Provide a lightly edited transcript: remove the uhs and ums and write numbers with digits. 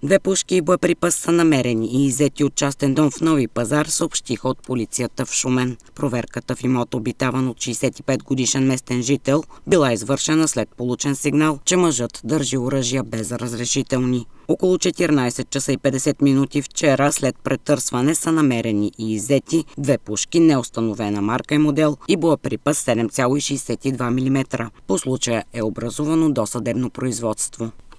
2 пушки и боеприпас са намерени и иззети от частен дом в Нови пазар, съобщиха от полицията в Шумен. Проверката в имот, обитаван от 65-годишен местен жител, била извършена след получен сигнал, че мъжът държи оръжия без разрешителни. Около 14 часа и 50 минути вчера след претърсване са намерени и иззети 2 пушки, неустановена марка и модел и боеприпас 7,62 мм. По случая е образувано досъдебно производство.